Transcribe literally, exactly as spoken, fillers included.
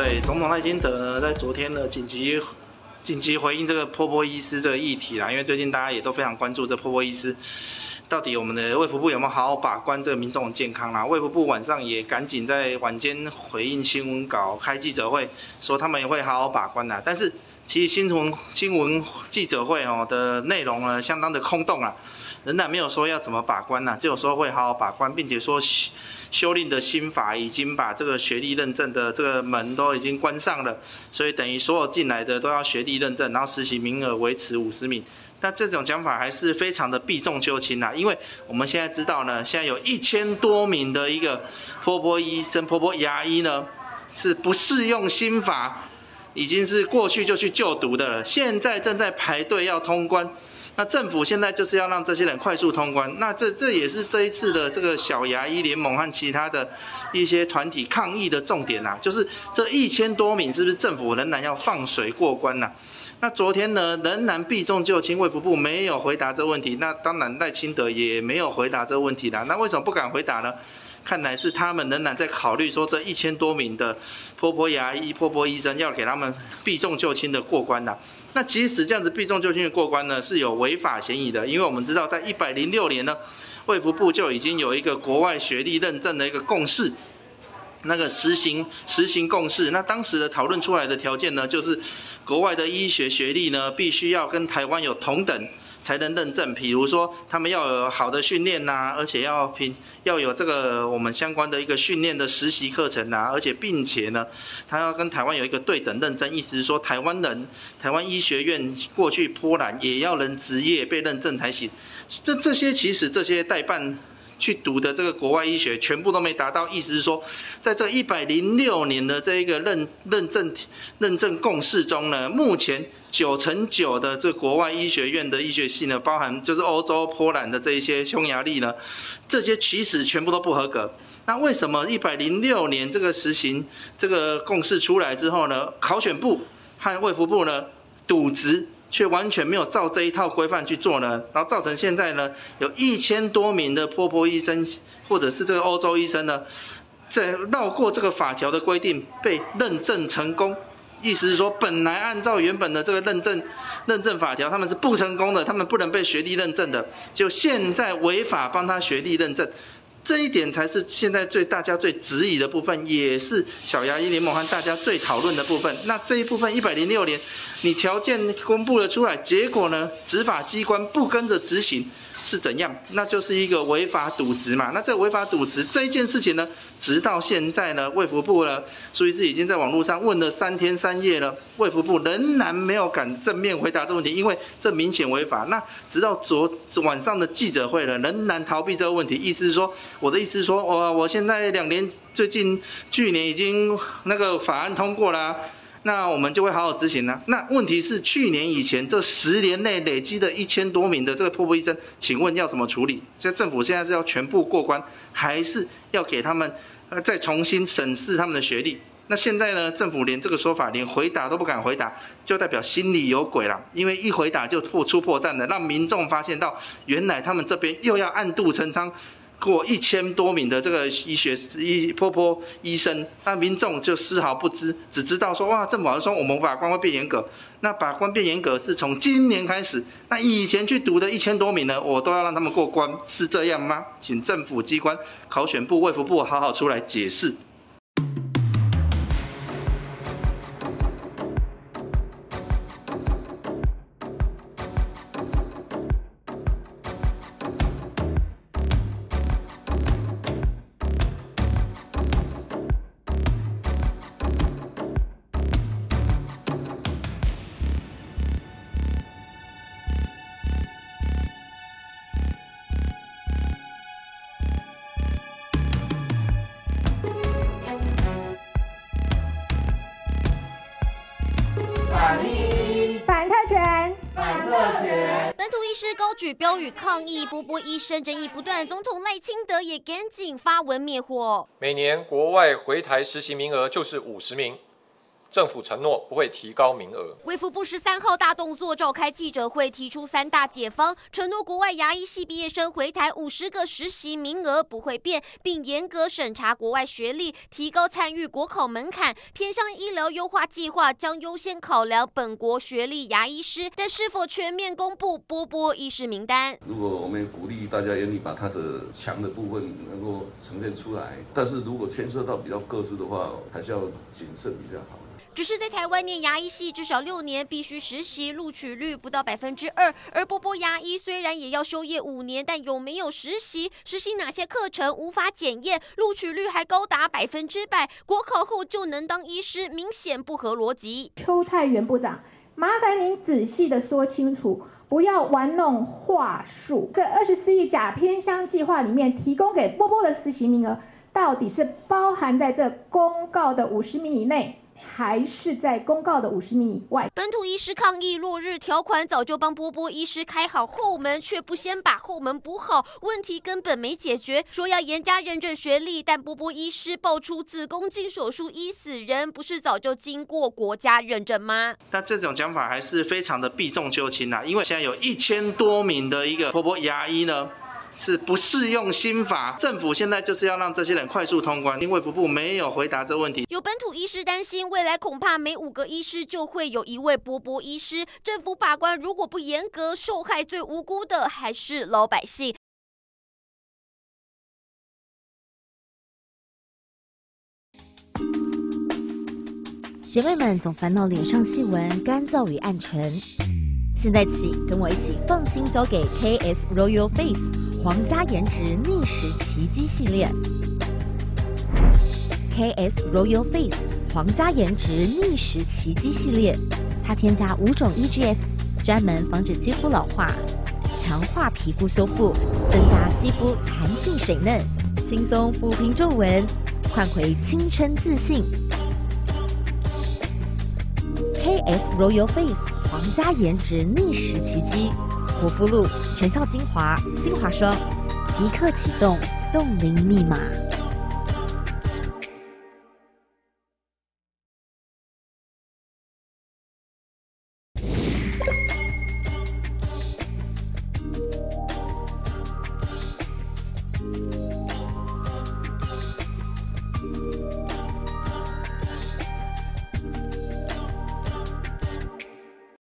对，总统赖清德呢，在昨天呢紧急紧急回应这个波波医师这个议题啦，因为最近大家也都非常关注这波波医师。 到底我们的卫福部有没有好好把关这个民众的健康啦？卫福部晚上也赶紧在晚间回应新闻稿，开记者会，说他们也会好好把关啦。但是其实新闻新闻记者会哦的内容呢，相当的空洞啦，仍然没有说要怎么把关啦，只有说会好好把关，并且说修订的新法已经把这个学历认证的这个门都已经关上了，所以等于所有进来的都要学历认证，然后实习名额维持五十名。 那这种讲法还是非常的避重就轻啦，因为我们现在知道呢，现在有一千多名的一个波波医生、波波牙医呢，是不适用新法，已经是过去就去就读的了，现在正在排队要通关。那政府现在就是要让这些人快速通关，那这这也是这一次的这个小牙医联盟和其他的一些团体抗议的重点啦，就是这一千多名是不是政府仍然要放水过关啦？ 那昨天呢，仍然避重就轻，卫福部没有回答这个问题。那当然赖清德也没有回答这个问题啦。那为什么不敢回答呢？看来是他们仍然在考虑说，这一千多名的波波牙医、波波医生要给他们避重就轻的过关啦。那即使这样子避重就轻的过关呢，是有违法嫌疑的，因为我们知道在一百零六年呢，卫福部就已经有一个国外学历认证的一个共识。 那个实行实行共识，那当时的讨论出来的条件呢，就是国外的医学学历呢，必须要跟台湾有同等才能认证。比如说，他们要有好的训练呐，而且要凭要有这个我们相关的一个训练的实习课程呐，而且并且呢，他要跟台湾有一个对等认证，意思是说，台湾人台湾医学院过去波兰也要能执业被认证才行。这这些其实这些代办。 去读的这个国外医学全部都没达到，意思是说，在这一百零六年的这一个认认证认证共识中呢，目前九成九的这国外医学院的医学系呢，包含就是欧洲、波兰的这一些匈牙利呢，这些其实全部都不合格。那为什么一百零六年这个实行这个共识出来之后呢，考选部和卫福部呢渎职？ 却完全没有照这一套规范去做呢，然后造成现在呢，有一千多名的波波医生或者是这个欧洲医生呢，在绕过这个法条的规定被认证成功，意思是说，本来按照原本的这个认证认证法条，他们是不成功的，他们不能被学历认证的，就现在违法帮他学历认证。 这一点才是现在最大家最质疑的部分，也是小牙医联盟和大家最讨论的部分。那这一部分一百零六年，你条件公布了出来，结果呢，执法机关不跟着执行是怎样？那就是一个违法渎职嘛。那这违法渎职这一件事情呢，直到现在呢，卫福部呢，苏医师已经在网络上问了三天三夜了，卫福部仍然没有敢正面回答这个问题，因为这明显违法。那直到昨晚上的记者会了，仍然逃避这个问题，意思是说。 我的意思是说，我我现在两年，最近去年已经那个法案通过了、啊，那我们就会好好执行了、啊。那问题是，去年以前这十年内累积的一千多名的这个波波医生，请问要怎么处理？这政府现在是要全部过关，还是要给他们呃再重新审视他们的学历？那现在呢，政府连这个说法，连回答都不敢回答，就代表心里有鬼了。因为一回答就破出破绽了，让民众发现到，原来他们这边又要暗度陈仓。 过一千多名的这个医学医波波医生，那民众就丝毫不知，只知道说哇，政府好像说我们把关会变严格，那把关变严格是从今年开始，那以前去读的一千多名呢，我都要让他们过关，是这样吗？请政府机关、考选部、卫福部好好出来解释。 反特权， 反特权。 本土医师高举标语抗议，波波医生争议不断，总统赖清德也赶紧发文灭火。 每年国外回台实习名额就是五十名， 政府承诺不会提高名额。 卫福部十三号大动作召开记者会，提出三大解方，承诺国外牙医系毕业生回台五十个实习名额不会变，并严格审查国外学历，提高参与国考门槛。偏乡医疗优化计划将优先考量本国学历牙医师，但是否全面公布波波医师名单？ 如果我们鼓励大家愿意把他的强的部分能够呈现出来，但是如果牵涉到比较个资的话，还是要谨慎比较好。 只是在台湾念牙医系至少六年必须实习，录取率不到百分之二。而波波牙医虽然也要修业五年，但有没有实习？实习哪些课程无法检验？录取率还高达百分之百，国考后就能当医师，明显不合逻辑。 邱泰源部长，麻烦您仔细的说清楚，不要玩弄话术。这二十四亿甲偏乡计划里面提供给波波的实习名额，到底是包含在这公告的五十名以内，还是在公告的五十名以外？ 本土医师抗议落日条款早就帮波波医师开好后门，却不先把后门补好，问题根本没解决。说要严加认证学历，但波波医师爆出子宫颈手术医死人，不是早就经过国家认证吗？ 那这种讲法还是非常的避重就轻啊，因为现在有一千多名的一个波波牙医呢，是不适用新法，政府现在就是要让这些人快速通关，因为卫福部没有回答这问题。 有本土医师担心，未来恐怕每五个医师就会有一位波波医师。政府把关如果不严格，受害最无辜的还是老百姓。 姐妹们总烦恼脸上细纹、干燥与暗沉，现在起跟我一起放心交给 K S Royal Face 皇家颜值逆时奇迹系列。K S Royal Face 皇家颜值逆时奇迹系列，它添加五种 E G F， 专门防止肌肤老化，强化皮肤修复，增加肌肤弹性水嫩，轻松抚平皱纹，换回青春自信。K S Royal Face 皇家颜值逆时奇迹，活肤露、全效精华、精华霜，即刻启动冻龄密码。